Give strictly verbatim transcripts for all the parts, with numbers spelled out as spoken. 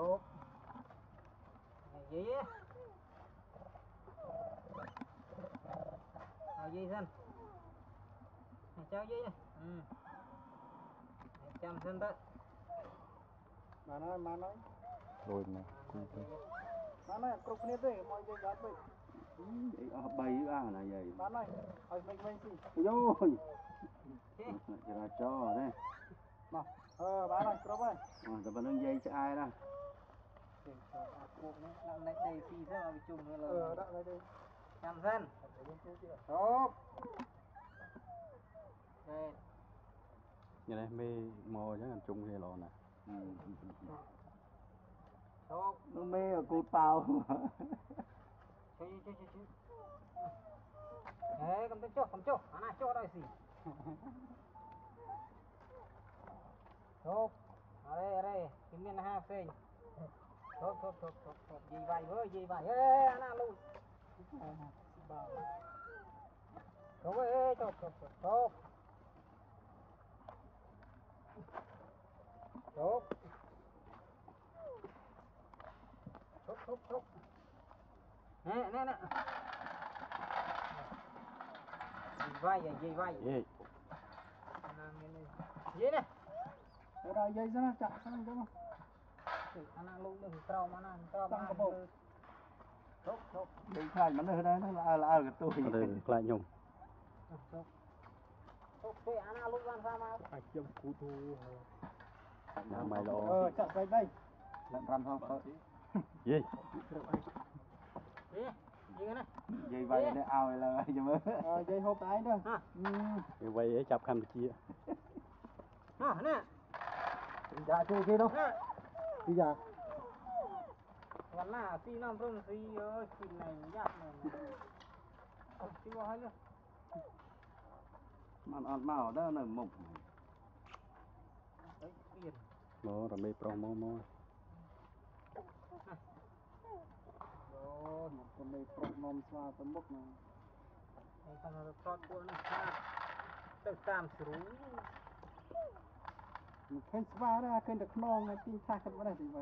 chốt gì áเอาgì dân cháu gì này ừ chăm dân đó mà nói mà nói rồi mà mà nói cục này đấy mọi người giật vậy bay ra là vậy mà nói hỏi mình mình gì rồi ra cho đấy mà ờ bà nói cục ơi mà tập bên dây cho ai đó cục này làm này đầy phi thế mà bị trùng rồi ờ đã đây đây chăm dân tốt đây như này mê mò chứ làm chung hay lò nè nó mê ở cột tàu chơi chơi chơi chơi eh cầm cho cầm cho anak cho đây gì tốt ở đây kim miên hai phên tốt tốt tốt tốt tốt gì vậy với gì vậy ê anak lui tốt ê tốt tốt tốt tốt tốt tốt tốt tốt nè nè nè gì vậy gì vậy gì gì nè rồi dây ra chặt sang cho mà anh luôn đừng trâu mà anh trâu mà tốt tốt đi khai mà nơi đây nó là là cái tôi đây lại nhung tốt tốt tôi anh luôn ăn sao mà phải chấm cú thu là mày lo ờ chặt đây đây làm răn không gì gì gì cái này dây vay này ao là gì mới ờ dây hộp tay đó dây vay ấy chập Campuchia à nè dạ chú kia đâu đi dạ còn là phi năm rong phi ơi phi này nhát này phi vào hết luôn mà ăn màu đó là mộng đấy tiền nó là mấy promo mo rồi một con này promo xoa tấm bốc này đây con nó trot của nó tự tam sứ khen xoa ra khen được non này tin thà cái này thì vậy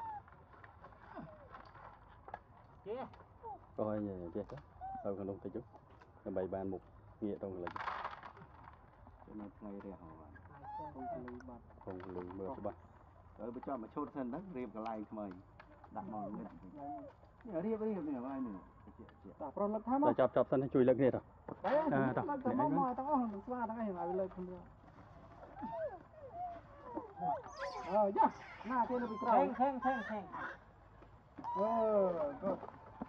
chứ coi như vậy chứ đâu còn đông tới chút nó bày bàn một nghĩa đâu là cho nên ngay đây họ không lùi bật không lùi mưa các bạn rồi bây giờ mà chốt thân đất riêng cái lại không mày đặt màu lên nhớ riêng với riêng này nữa ta pro lực tham á chọc chọc thân chui lực hết rồi đấy đó tao mò mò tao không xoa tao cái này lực không được ờ dạ na kia nó bị trâu khen khen khen khen ờ good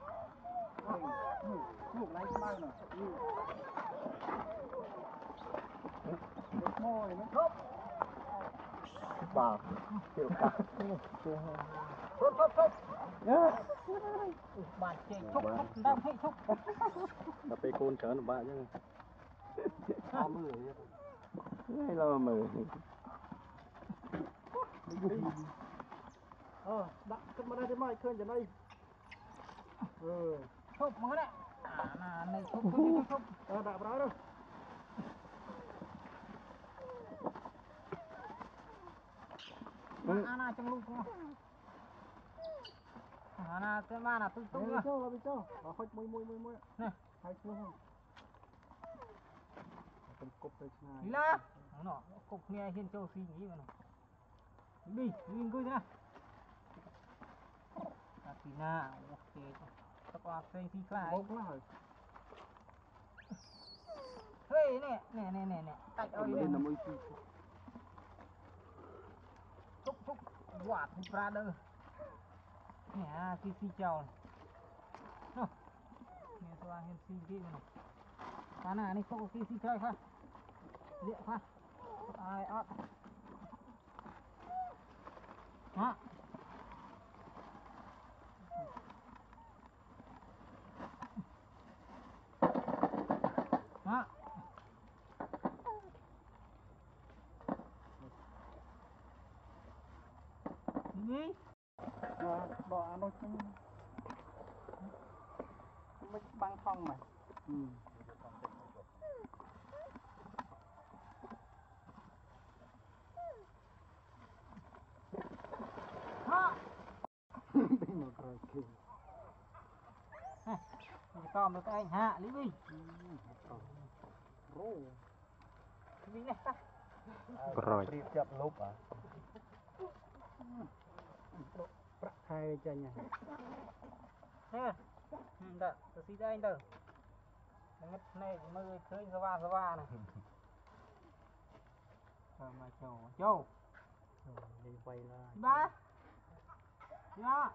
chụp lại cái này mồi nó khóc vào chịu cả khóc khóc khóc bạn chơi chúc đang thấy chúc đập cái côn chở nó bạn chứ có mưa hay là mưa ờ đặt cái mà đây thì mai khơi ở đây ừ chúc mưa đấy à là này chúc chúc chúc chúc ờ đặt vào đó đâu ana trong lúc ana cái ma là tung tung rồi là bị cho nó hơi mùi mùi mùi mùi nè hay chưa khôngเป็นกบไปชนะละเนาะกบเนี่ยเห็นเจ้าสีนี้มันđiวิ่งกูนะอาทีน่าโอเคตะกวาดเซ็งสีคล้ายเฮ้ยเนี่ยเนี่ยเนี่ยเนี่ยตัดเอาอีกเนี่ยชุบชุบหวาดทุปลาเด้อเนี่ยสีสีเจ้าเนาะเนี่ยตัวเห็นสีที่มันตาหน้านี่เขาสีสีเจ้าค่ะเดี๋ยวค่ะตายอ่ะฮะฮะนี่บ่อnó chungไม่บังทองmà ừ mình con được anh hạ lý mi lý này ta rồi chập lốp à hai chân này nè đợi tôi xin anh đâu ngất này mới khơi ra va ra va này rồi mà châu châu đi quay ra ba ba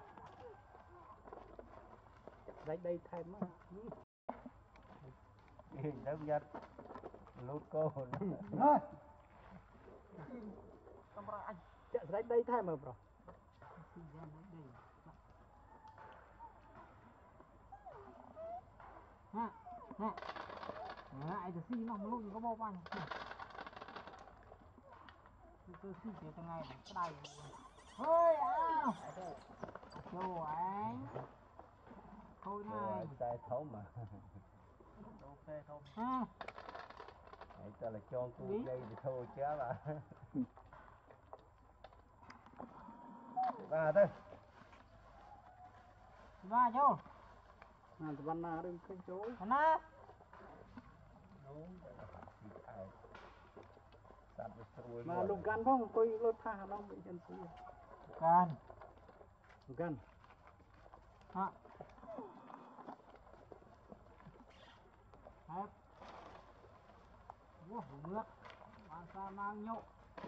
đây đây thêm á đâu nhật lút cô rồi không phải anh chạy đây đây thêm mà bro xin ra đây ha ha ngại thì xin nó luôn có bao anh tôi xin tiền từng ngày cái này ơi à châu anh thôi này sai thấu mà ok thôi ha hãy cho là cho cô dây thì thôi chứ mà ba thôi ba châu à tụi bạn nào đừng khơi chỗ na mà lục gan không coi lột tha nó bị chân suy gan gan hả hết wow nước mang ra mang nhậu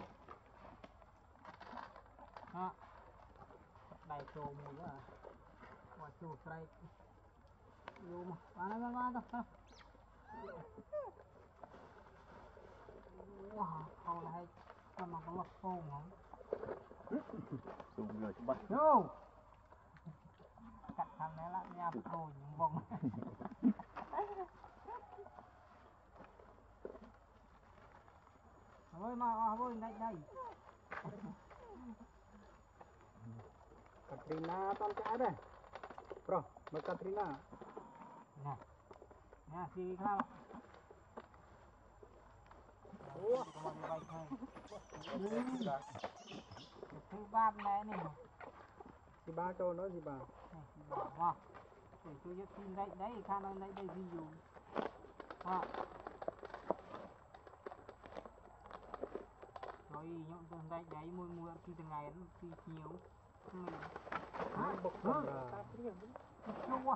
hả đầy trồ mùi nữa à quả chua trái vô mà bán này bán bán thôi wow hầu này cho mà có lọt phồng không dùng người cho bắt vô cắt thằng này là nhà rồi những vòng ơi mà ơi đây đây Katrina con cái đây bro mà Katrina nè nè xì khao ủa thứ ba này này thì ba cho nó gì bà này thì bỏ vào để tôi giúp xin đây đấy khăn đây đây đây ví dụ ha rồi nhộn tuần đây đấy mua mua khi từng ngày nó khi nhiều mình nó bốc cầm ra chua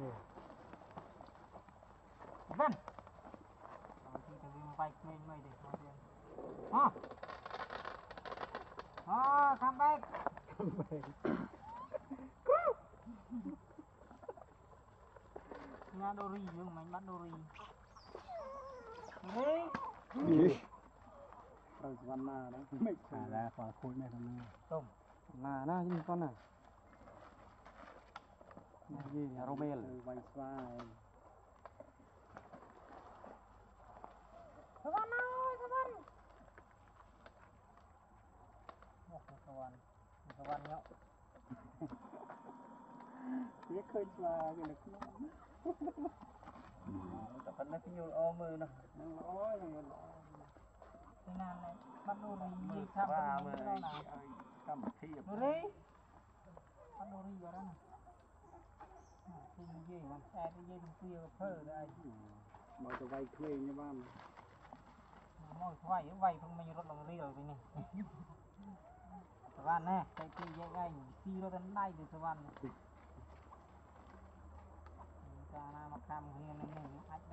vâng rồi khi từng viên bay lên mày để coi tiền ha ha come back nhà đô ri nhưng mà anh bắt đô ri gì rồi con na đấy mày thả ra quả khối mẹ con na không là na chứ con này gì nhà Romel vay xoay các bạn ơi các bạn một các bạn các bạn nhậu biết khơi xoay cái này tập nó cái nhiều ôm mưa nè nó nói nó thế nào này bắt đồ ri gì tham gia cái đó nào cam thi đồ ri bắt đồ ri vào đó nè thì gì mà xe cái gì cũng tiêu phơ đây mà tụi vay thuê như bạn mồi vay vay không mình rất là ri rồi này các bạn nè cái cái dây ngay xi nó đến đây thì các bạn này ta na mà cam hiền này này